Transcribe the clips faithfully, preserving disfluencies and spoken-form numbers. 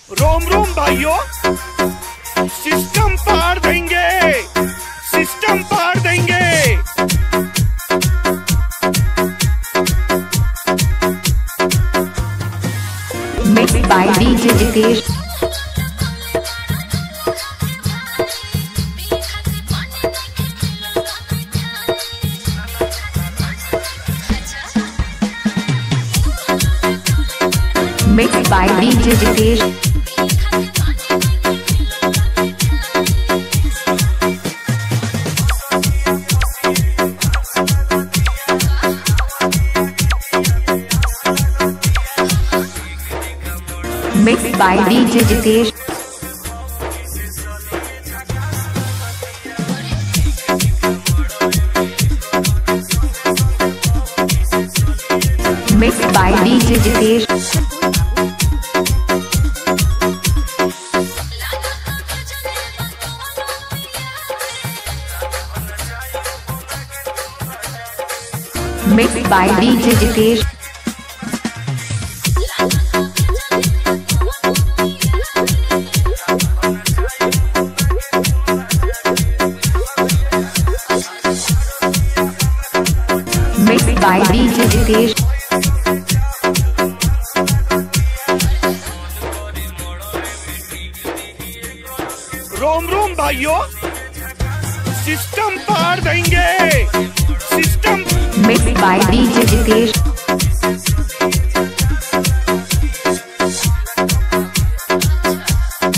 रोम रोम भाइयों, सिस्टम पार देंगे, सिस्टम पार देंगे। Mixed by D J Jitesh. Mixed by D J Jitesh. Mixed by D J Jitesh. Mixed by D J Jitesh. Mixed by D J Jitesh. Mixed by D J Jitesh. रोम रोम भाइयों, system पार देंगे, system. Mixed by D J Jitesh.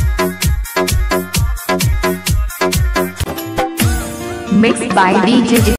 Mixed by D J Jitesh.